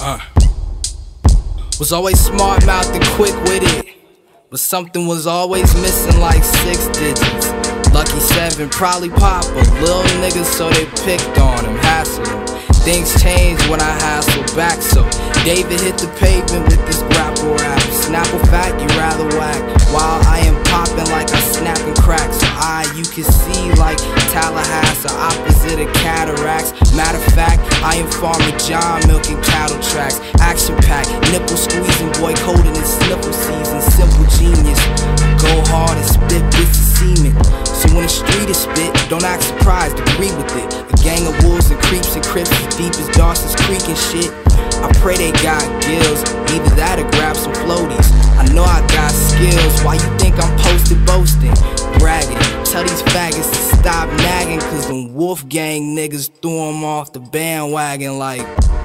Was always smart mouthed and quick with it, but something was always missing like 6 digits. Lucky 7, probably pop a little niggas, so they picked on him, hassled him. Things changed when I hassled back, so David hit the pavement with this grapple rap. Snapple fact, you rather whack, while I am popping like I snapping crack. So you can see like Tallahassee, opposite of cataracts. Matter of fact, I am Farmer John milking cattle tracks. Action packed, nipple squeezing, boy colder than sniffle season. Simple genius, go hard and spit bits of semen. So when the street is spit, don't act surprised, agree with it. A gang of wolves and creeps and crips as deep as Dawson's Creek and shit. I pray they got gills, either that or grab some floaties. I know I got skills, why you think I'm posted boasting? Bragging, tell these faggots to stop nagging, cause them wolf gang niggas threw them off the bandwagon like